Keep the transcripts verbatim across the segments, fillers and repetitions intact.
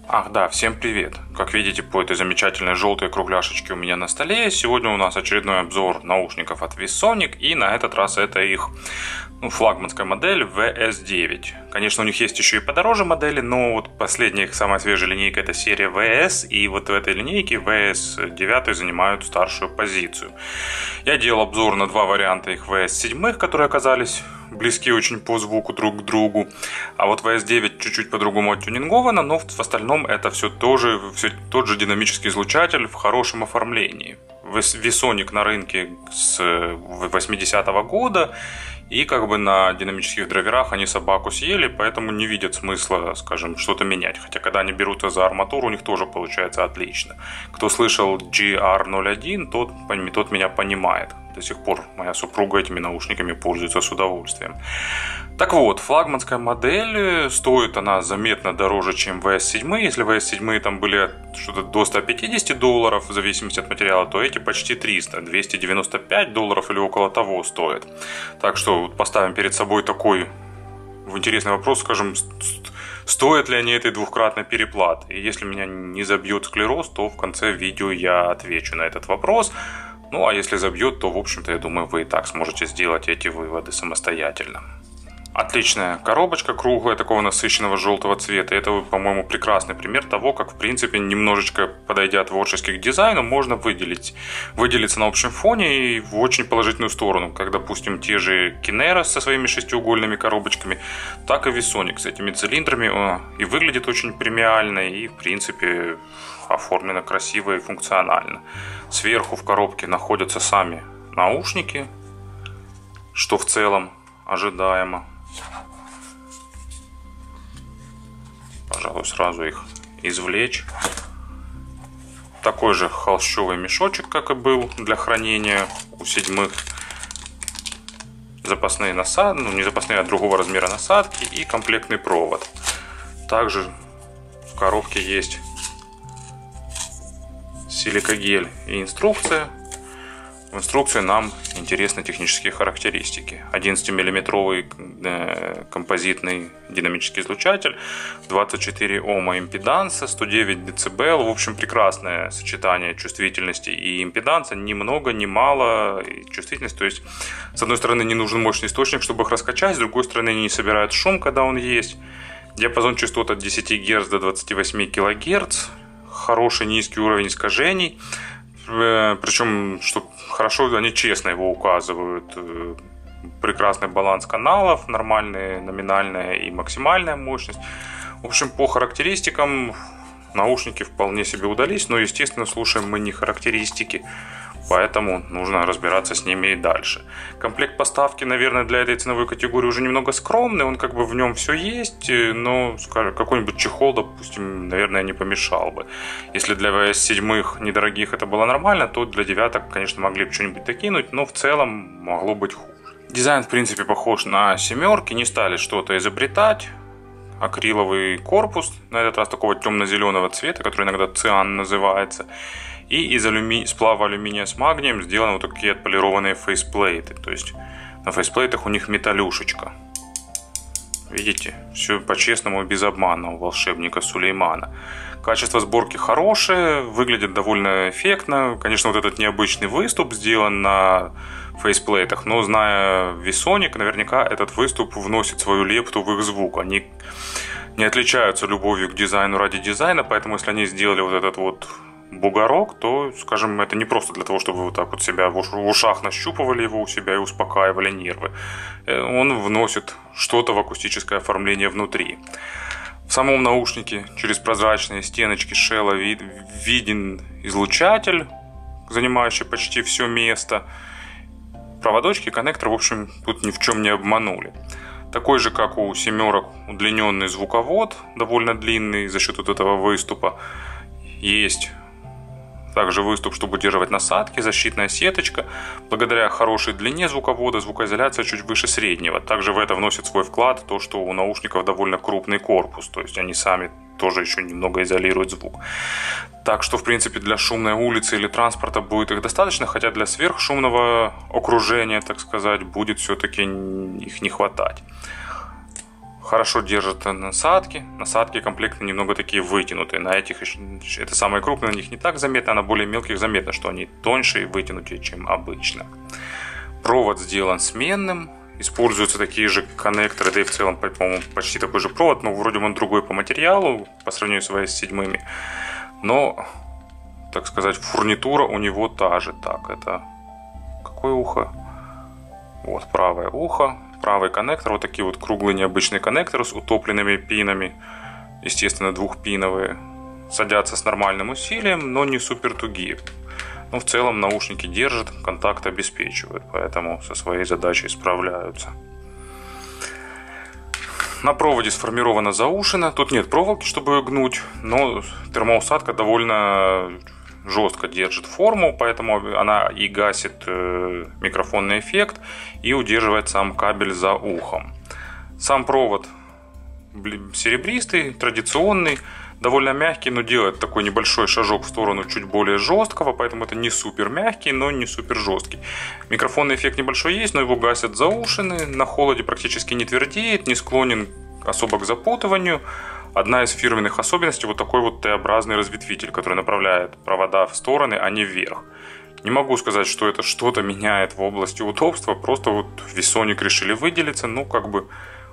Ах да, всем привет! Как видите по этой замечательной желтой кругляшечке у меня на столе, сегодня у нас очередной обзор наушников от ViSonic, и на этот раз это их ну, флагманская модель ви эс девять. Конечно, у них есть еще и подороже модели, но вот последняя их самая свежая линейка это серия ви эс, и вот в этой линейке ви эс девять занимают старшую позицию. Я делал обзор на два варианта их ви эс семь, которые оказались близки очень по звуку друг к другу. А вот ви эс девять чуть-чуть по-другому оттюнингована, но в остальном это все тоже все тот же динамический излучатель в хорошем оформлении. ViSonic на рынке с восьмидесятого года, и как бы на динамических драйверах они собаку съели, поэтому не видят смысла, скажем, что-то менять. Хотя когда они берутся за арматуру, у них тоже получается отлично. Кто слышал джи ар ноль один, тот, тот меня понимает. До сих пор моя супруга этими наушниками пользуется с удовольствием. Так вот, флагманская модель, стоит она заметно дороже, чем ви эс семь. Если ви эс семь там были что-то до ста пятидесяти долларов, в зависимости от материала, то эти почти триста, двести девяносто пять долларов или около того стоят. Так что поставим перед собой такой интересный вопрос, скажем, стоят ли они этой двухкратной переплаты. И если меня не забьет склероз, то в конце видео я отвечу на этот вопрос. Ну а если забьет, то в общем-то я думаю вы и так сможете сделать эти выводы самостоятельно. Отличная коробочка круглая, такого насыщенного желтого цвета. Это, по-моему, прекрасный пример того, как, в принципе, немножечко подойдя творчески к дизайну, можно выделить, выделиться на общем фоне и в очень положительную сторону. Как, допустим, те же Kinera со своими шестиугольными коробочками, так и ViSonic с этими цилиндрами. О, и выглядит очень премиально, и, в принципе, оформлено красиво и функционально. Сверху в коробке находятся сами наушники, что в целом ожидаемо. Пожалуй, сразу их извлечь. Такой же холщовый мешочек, как и был для хранения у седьмых. Запасные насадки, ну не запасные, а другого размера насадки и комплектный провод. Также в коробке есть силикагель и инструкция. В инструкции нам интересны технические характеристики. одиннадцатимиллиметровый композитный динамический излучатель, двадцать четыре ома импеданса, сто девять децибел. В общем, прекрасное сочетание чувствительности и импеданса. Ни много, ни мало чувствительность. То есть, с одной стороны, не нужен мощный источник, чтобы их раскачать, с другой стороны, они не собирают шум, когда он есть. Диапазон частот от десяти герц до двадцати восьми килогерц. Хороший низкий уровень искажений. Причем, что хорошо, они честно его указывают. Прекрасный баланс каналов, нормальная номинальная и максимальная мощность. В общем, по характеристикам наушники вполне себе удались, но, естественно, слушаем мы не характеристики, поэтому нужно разбираться с ними и дальше. Комплект поставки, наверное, для этой ценовой категории уже немного скромный, он как бы в нем все есть, но, скажем, какой-нибудь чехол, допустим, наверное, не помешал бы. Если для ви эс семь недорогих это было нормально, то для девяток, конечно, могли бы что-нибудь докинуть, но в целом могло быть хуже. Дизайн, в принципе, похож на семерки, не стали что-то изобретать. Акриловый корпус, на этот раз такого темно-зеленого цвета, который иногда циан называется. И из алюми... сплава алюминия с магнием сделаны вот такие отполированные фейсплейты. То есть на фейсплейтах у них металлюшечка. Видите? Все по-честному и без обмана у волшебника Сулеймана. Качество сборки хорошее, выглядит довольно эффектно. Конечно, вот этот необычный выступ сделан на фейсплейтах, но зная ViSonic, наверняка этот выступ вносит свою лепту в их звук. Они не отличаются любовью к дизайну ради дизайна, поэтому если они сделали вот этот вот бугорок, то, скажем, это не просто для того, чтобы вы вот так вот себя в ушах нащупывали его у себя и успокаивали нервы. Он вносит что-то в акустическое оформление внутри. В самом наушнике через прозрачные стеночки шелла виден излучатель, занимающий почти все место. Проводочки, коннектор, в общем, тут ни в чем не обманули. Такой же, как у семерок, удлиненный звуковод, довольно длинный за счет вот этого выступа. Есть также выступ, чтобы удерживать насадки, защитная сеточка. Благодаря хорошей длине звуковода звукоизоляция чуть выше среднего. Также в это вносит свой вклад то, что у наушников довольно крупный корпус, то есть они сами тоже еще немного изолируют звук. Так что, в принципе, для шумной улицы или транспорта будет их достаточно, хотя для сверхшумного окружения, так сказать, будет все-таки их не хватать. хорошо держит насадки. Насадки комплекты немного такие вытянутые. На этих, это самые крупные, на них не так заметно, а на более мелких заметно, что они тоньше и вытянутее, чем обычно. Провод сделан сменным. Используются такие же коннекторы, да и в целом, по-моему, почти такой же провод, но вроде он другой по материалу, по сравнению с ви эс семь. Но, так сказать, фурнитура у него та же. Так, это какое ухо? Вот, правое ухо, правый коннектор, вот такие вот круглые необычные коннекторы с утопленными пинами, естественно, двухпиновые, садятся с нормальным усилием, но не супер тугие. Но в целом наушники держат, контакт обеспечивают, поэтому со своей задачей справляются. На проводе сформирована заушина. Тут нет проволоки, чтобы ее гнуть, но термоусадка довольно жестко держит форму, поэтому она и гасит микрофонный эффект, и удерживает сам кабель за ухом. Сам провод серебристый, традиционный, довольно мягкий, но делает такой небольшой шажок в сторону чуть более жесткого, поэтому это не супер мягкий, но не супер жесткий. Микрофонный эффект небольшой есть, но его гасят заушины, на холоде практически не твердеет, не склонен особо к запутыванию. Одна из фирменных особенностей — вот такой вот Т-образный разветвитель, который направляет провода в стороны, а не вверх. Не могу сказать, что это что-то меняет в области удобства, просто вот ViSonic решили выделиться, ну как бы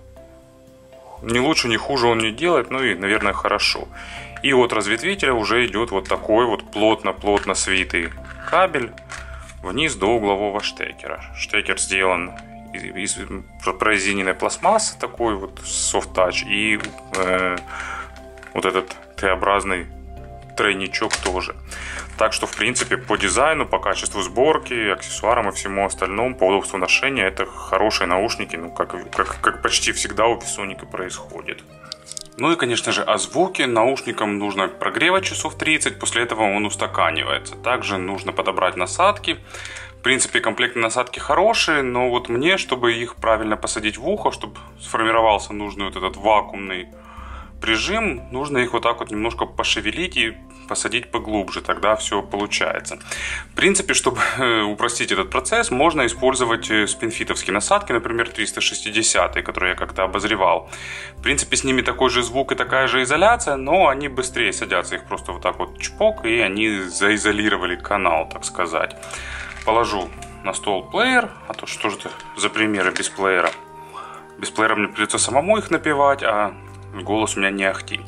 ни лучше, ни хуже он не делает, ну и, наверное, хорошо. И от разветвителя уже идет вот такой вот плотно-плотно свитый кабель вниз до углового штекера. Штекер сделан из прорезиненной пластмассы, такой вот soft touch, и э, вот этот Т-образный тройничок тоже. Так что, в принципе, по дизайну, по качеству сборки, аксессуарам и всему остальному, по удобству ношения, это хорошие наушники, ну, как, как, как почти всегда у ViSonic происходит. Ну и, конечно же, о звуке. Наушникам нужно прогревать часов тридцать, после этого он устаканивается. Также нужно подобрать насадки. В принципе, комплектные насадки хорошие, но вот мне, чтобы их правильно посадить в ухо, чтобы сформировался нужный вот этот вакуумный прижим, нужно их вот так вот немножко пошевелить и посадить поглубже, тогда все получается. В принципе, чтобы упростить этот процесс, можно использовать спинфитовские насадки, например, триста шестьдесят, которые я как-то обозревал. В принципе, с ними такой же звук и такая же изоляция, но они быстрее садятся, их просто вот так вот чпок, и они заизолировали канал, так сказать. Положу на стол плеер, а то что же это за примеры без плеера? Без плеера мне придется самому их напевать, а голос у меня не ахти.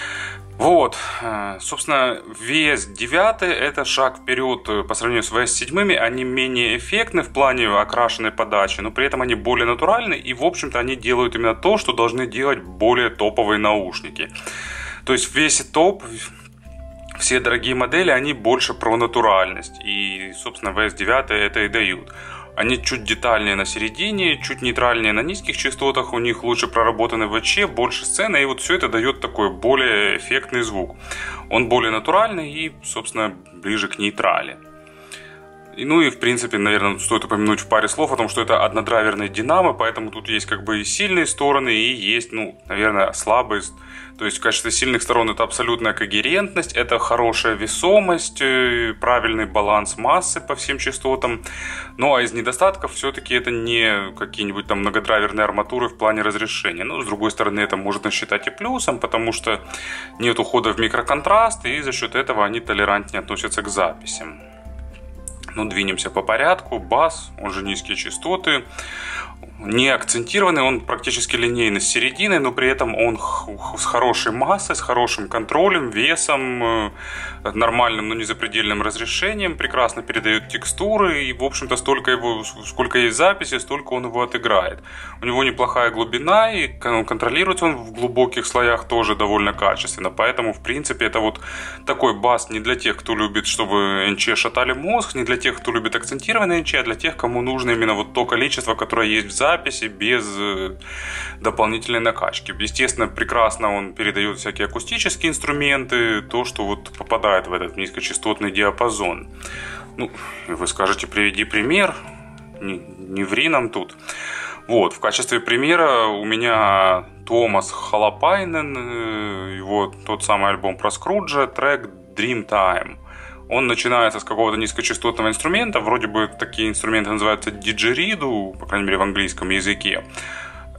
Вот, собственно, ви эс девять — это шаг вперед по сравнению с ви эс семь. Они менее эффектны в плане окрашенной подачи, но при этом они более натуральны, и, в общем-то, они делают именно то, что должны делать более топовые наушники. То есть в весе топ все дорогие модели, они больше про натуральность, и, собственно, ви эс девять это и дают. Они чуть детальнее на середине, чуть нейтральнее на низких частотах, у них лучше проработаны ВЧ, больше сцены, и вот все это дает такой более эффектный звук. Он более натуральный и, собственно, ближе к нейтрали. И, ну и, в принципе, наверное, стоит упомянуть в паре слов о том, что это однодрайверный динамо, поэтому тут есть как бы и сильные стороны, и есть, ну, наверное, слабые. То есть в качестве сильных сторон это абсолютная когерентность, это хорошая весомость, правильный баланс массы по всем частотам. Ну а из недостатков все-таки это не какие-нибудь там многодрайверные арматуры в плане разрешения. Но с другой стороны это можно считать и плюсом, потому что нет ухода в микроконтраст, и за счет этого они толерантнее относятся к записям. Ну, двинемся по порядку. Бас, он же низкие частоты, не акцентированный, он практически линейный с серединой, но при этом он с хорошей массой, с хорошим контролем, весом, нормальным, но не запредельным разрешением, прекрасно передает текстуры, и, в общем-то, столько его, сколько есть записи, столько он его отыграет. У него неплохая глубина, и контролируется он в глубоких слоях тоже довольно качественно, поэтому, в принципе, это вот такой бас не для тех, кто любит, чтобы эн че шатали мозг, не для тех, кто любит акцентированный эн че, а для тех, кому нужно именно вот то количество, которое есть в записи, без дополнительной накачки. Естественно, прекрасно он передает всякие акустические инструменты, то, что вот попадает в этот низкочастотный диапазон. Ну, вы скажете, приведи пример, не, не ври нам тут. Вот, в качестве примера у меня Томас Халапайнен, его тот самый альбом про Скруджа, трек Dreamtime. Он начинается с какого-то низкочастотного инструмента, вроде бы такие инструменты называются диджериду, по крайней мере в английском языке.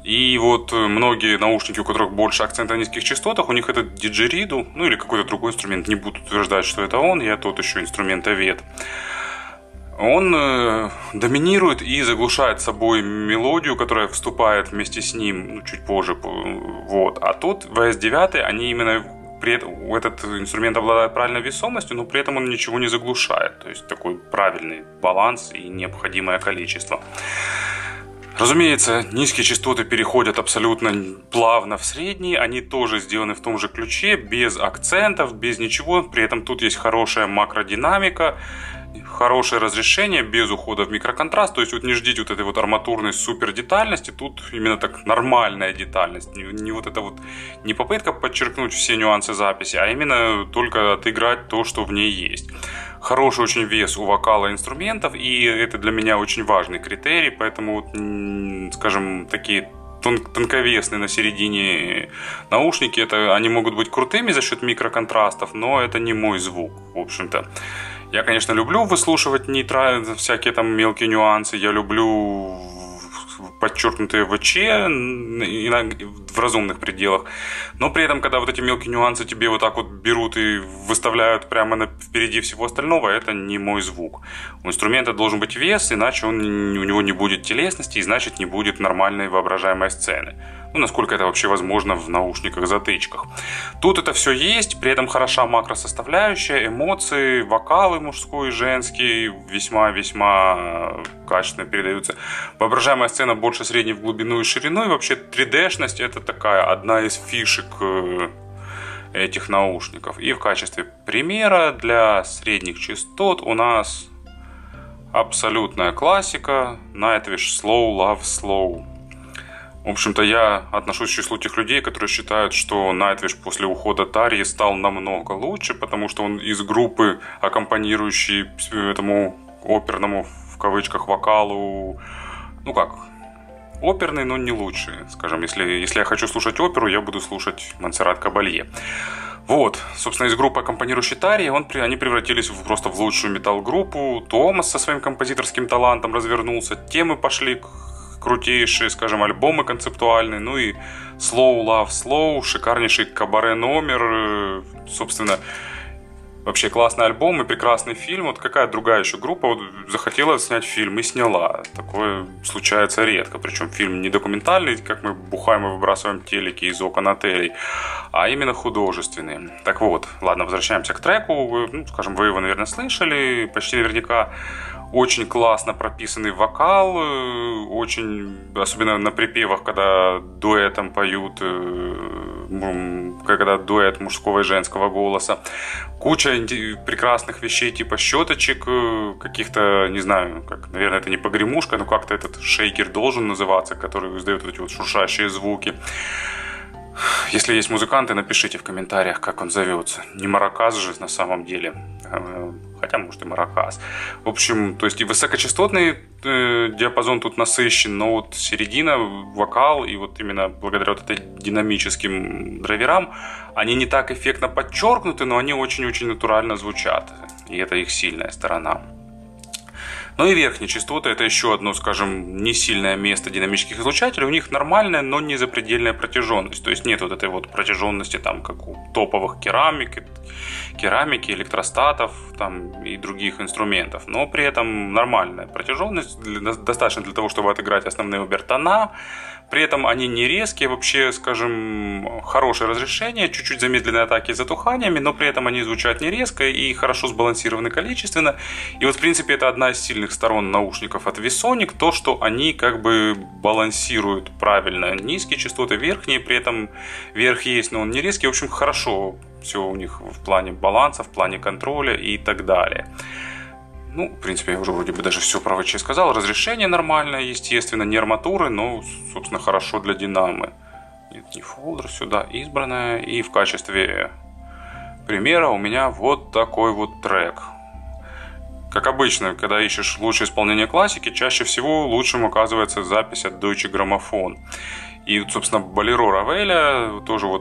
И вот многие наушники, у которых больше акцента на низких частотах, у них это диджериду, ну или какой-то другой инструмент, не буду утверждать, что это он, я тот еще инструментовед. Он э, доминирует и заглушает собой мелодию, которая вступает вместе с ним, ну, чуть позже. Вот. А тут ви эс девять, они именно при этом, этот инструмент обладает правильной весомостью, но при этом он ничего не заглушает. То есть такой правильный баланс и необходимое количество. Разумеется, низкие частоты переходят абсолютно плавно в средние, они тоже сделаны в том же ключе, без акцентов, без ничего. При этом тут есть хорошая макродинамика, хорошее разрешение, без ухода в микроконтраст. То есть вот не ждите вот этой вот арматурной супер детальности, тут именно так нормальная детальность. Не, не вот это вот, не попытка подчеркнуть все нюансы записи, а именно только отыграть то, что в ней есть. Хороший очень вес у вокала инструментов, и это для меня очень важный критерий, поэтому, вот, скажем, такие тон- тонковесные на середине наушники, это, они могут быть крутыми за счет микроконтрастов, но это не мой звук, в общем-то. Я, конечно, люблю выслушивать нейтрально всякие там мелкие нюансы, я люблю подчеркнутые ВЧ в разумных пределах, но при этом, когда вот эти мелкие нюансы тебе вот так вот берут и выставляют прямо на, впереди всего остального, это не мой звук. У инструмента должен быть вес, иначе он, у него не будет телесности, и значит не будет нормальной воображаемой сцены. Ну, насколько это вообще возможно в наушниках-затычках. Тут это все есть, при этом хороша макросоставляющая, эмоции, вокалы мужской и женский весьма-весьма качественно передаются. Воображаемая сцена больше средней в глубину и ширину, и вообще три дэ-шность это такая одна из фишек этих наушников. И в качестве примера для средних частот у нас абсолютная классика Nightwish Slow Love Slow. В общем-то, я отношусь к числу тех людей, которые считают, что Nightwish после ухода Тарьи стал намного лучше, потому что он из группы, аккомпанирующей этому оперному, в кавычках, вокалу, ну как, оперный, но не лучший. Скажем, если, если я хочу слушать оперу, я буду слушать Монсеррат Кабалье. Вот, собственно, из группы, аккомпанирующей Тарьи, он, они превратились в, просто в лучшую метал-группу. Томас со своим композиторским талантом развернулся, темы пошли крутейшие, скажем, альбомы концептуальные, ну и Slow Love Slow, шикарнейший кабаре номер, собственно, вообще классный альбом и прекрасный фильм. Вот какая другая еще группа вот захотела снять фильм и сняла. Такое случается редко, причем фильм не документальный, как мы бухаем и выбрасываем телеки из окон отелей, а именно художественный. Так вот, ладно, возвращаемся к треку. Вы, ну, скажем, вы его, наверное, слышали, почти наверняка. Очень классно прописанный вокал, очень, особенно на припевах, когда дуэтом поют, когда дуэт мужского и женского голоса. Куча прекрасных вещей типа щеточек, каких-то, не знаю, как, наверное, это не погремушка, но как-то этот шейкер должен называться, который издает вот эти вот шуршащие звуки. Если есть музыканты, напишите в комментариях, как он зовется. Не маракас же на самом деле. Хотя, может, и маракас. В общем, то есть и высокочастотный э, диапазон тут насыщен, но вот середина, вокал, и вот именно благодаря вот этой динамическим драйверам, они не так эффектно подчеркнуты, но они очень-очень натурально звучат. И это их сильная сторона. Ну и верхние частоты — это еще одно, скажем, не сильное место динамических излучателей. У них нормальная, но не запредельная протяженность. То есть нет вот этой вот протяженности, там, как у топовых керамик, керамики, электростатов там, и других инструментов. Но при этом нормальная протяженность, достаточно для того, чтобы отыграть основные обертона. При этом они не резкие, вообще, скажем, хорошее разрешение, чуть-чуть замедленные атаки с затуханиями, но при этом они звучат не резко и хорошо сбалансированы количественно. И вот, в принципе, это одна из сильных сторон наушников от ViSonic, то, что они как бы балансируют правильно низкие частоты, верхние, при этом верх есть, но он не резкий. В общем, хорошо все у них в плане баланса, в плане контроля и так далее. Ну, в принципе, я уже вроде бы даже все про ВЧ сказал. Разрешение нормальное, естественно, не арматуры, но, собственно, хорошо для динамы. Нет, не фолдер сюда, избранное. И в качестве примера у меня вот такой вот трек. Как обычно, когда ищешь лучшее исполнение классики, чаще всего лучшим оказывается запись от Deutsche Grammophon. И, собственно, Болеро Равеля тоже вот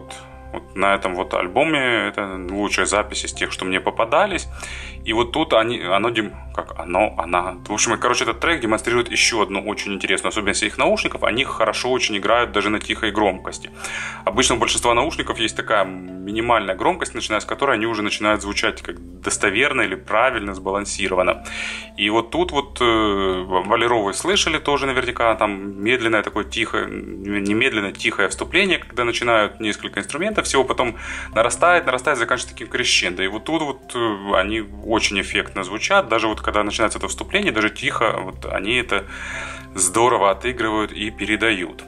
Вот на этом вот альбоме это лучшие записи из тех, что мне попадались. И вот тут они, оно, как оно, она. В общем, короче, этот трек демонстрирует еще одну очень интересную особенность их наушников. Они хорошо очень играют даже на тихой громкости. Обычно у большинства наушников есть такая минимальная громкость, начиная с которой они уже начинают звучать как достоверно или правильно, сбалансированно. И вот тут вот э, Валеру вы слышали тоже наверняка, там медленное такое тихое, немедленно тихое вступление, когда начинают несколько инструментов, всего потом нарастает, нарастает, заканчивается таким крещендо. И вот тут вот э, они очень эффектно звучат, даже вот когда начинается это вступление, даже тихо, вот они это здорово отыгрывают и передают.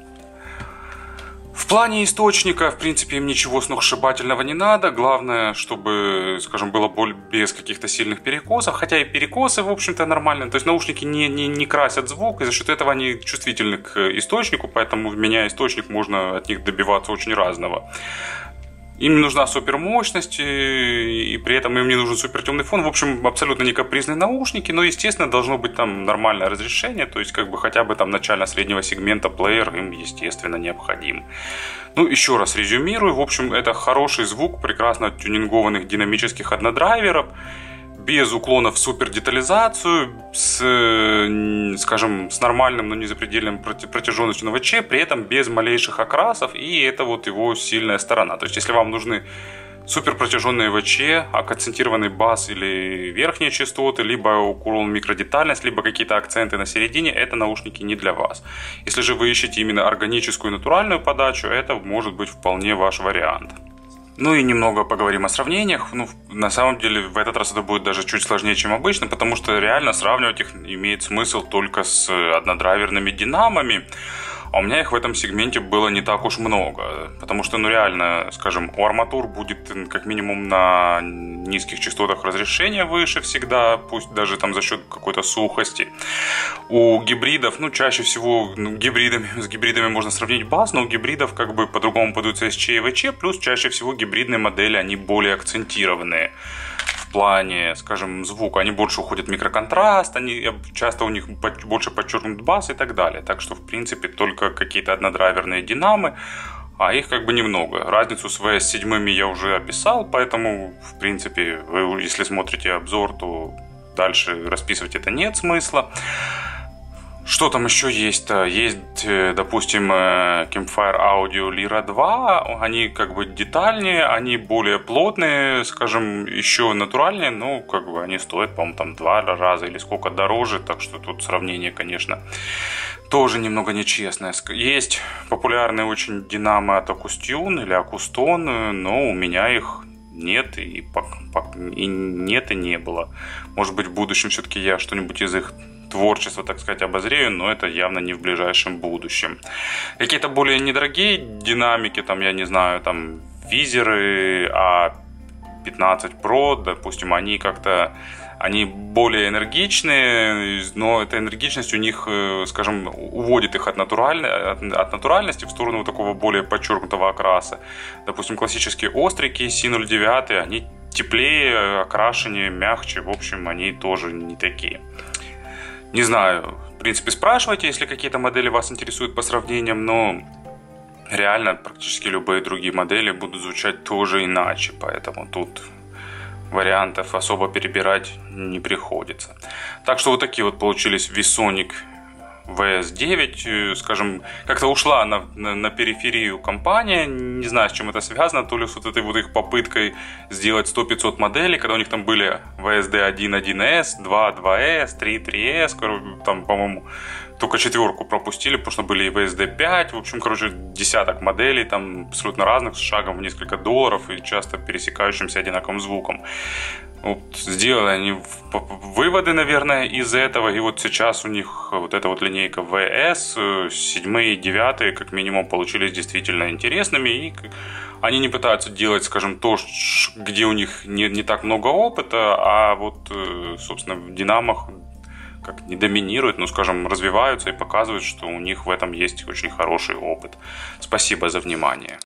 В плане источника, в принципе, им ничего сногсшибательного не надо. Главное, чтобы, скажем, было без каких-то сильных перекосов. Хотя и перекосы, в общем-то, нормально. То есть наушники не, не, не красят звук, и за счет этого они чувствительны к источнику. Поэтому, меняя источник, можно от них добиваться очень разного. Им не нужна супермощность, и при этом им не нужен супертемный фон. В общем, абсолютно не капризные наушники, но, естественно, должно быть там нормальное разрешение, то есть, как бы, хотя бы там начально-среднего сегмента плеер им, естественно, необходим. Ну, еще раз резюмирую. В общем, это хороший звук прекрасно тюнингованных динамических однодрайверов, без уклонов в супердетализацию, с, скажем, с нормальным, но не запредельным протяженностью на ВЧ, при этом без малейших окрасов, и это вот его сильная сторона. То есть, если вам нужны суперпротяженные ВЧ, акцентированный бас или верхние частоты, либо уклон микродетальность, либо какие-то акценты на середине, это наушники не для вас. Если же вы ищете именно органическую натуральную подачу, это может быть вполне ваш вариант. Ну и немного поговорим о сравнениях. Ну, на самом деле, в этот раз это будет даже чуть сложнее, чем обычно, потому что реально сравнивать их имеет смысл только с однодрайверными динамами. А у меня их в этом сегменте было не так уж много. Потому что, ну реально, скажем, у арматур будет как минимум на низких частотах разрешение выше всегда, пусть даже там за счет какой-то сухости. У гибридов, ну чаще всего ну, гибридами, с гибридами можно сравнить бас, но у гибридов как бы по-другому подаются эс че и вэ че, плюс чаще всего гибридные модели, они более акцентированные. В плане, скажем, звука, они больше уходят в микроконтраст, они, часто у них больше подчеркнут бас и так далее. Так что, в принципе, только какие-то однодрайверные динамы, а их как бы немного. Разницу с ви эс семь я уже описал, поэтому, в принципе, вы, если смотрите обзор, то дальше расписывать это нет смысла. Что там еще есть-то? Есть, допустим, Campfire Audio Lyra два. Они как бы детальнее, они более плотные, скажем, еще натуральнее, но как бы они стоят, по-моему, там два раза или сколько дороже, так что тут сравнение, конечно, тоже немного нечестное. Есть популярные очень динамы от Акустюн или Акустон, но у меня их нет и, и нет и не было. Может быть, в будущем все-таки я что-нибудь из их творчество, так сказать, обозрею, но это явно не в ближайшем будущем. Какие-то более недорогие динамики, там, я не знаю, там, визеры а пятнадцать про, допустим, они как-то, они более энергичные, но эта энергичность у них, скажем, уводит их от, натуральной, от, от натуральности в сторону такого более подчеркнутого окраса. Допустим, классические острики си ноль девять, они теплее, окрашеннее, мягче, в общем, они тоже не такие. Не знаю, в принципе, спрашивайте, если какие-то модели вас интересуют по сравнениям, но реально практически любые другие модели будут звучать тоже иначе, поэтому тут вариантов особо перебирать не приходится. Так что вот такие вот получились ViSonic ви эс девять, скажем, как-то ушла на, на, на периферию компания, не знаю, с чем это связано, то ли с вот этой вот их попыткой сделать сто-пятьсот моделей, когда у них там были ви эс ди один один эс, два два эс, три три эс, там, по-моему, только четверку пропустили, потому что были и ви эс ди пять, в общем, короче, десяток моделей, там, абсолютно разных, с шагом в несколько долларов и часто пересекающимся одинаковым звуком. Вот сделали они выводы, наверное, из этого, и вот сейчас у них вот эта вот линейка ви эс, седьмые и девятые, как минимум, получились действительно интересными, и они не пытаются делать, скажем, то, где у них не, не так много опыта, а вот, собственно, в динамах как не доминируют, но, скажем, развиваются и показывают, что у них в этом есть очень хороший опыт. Спасибо за внимание.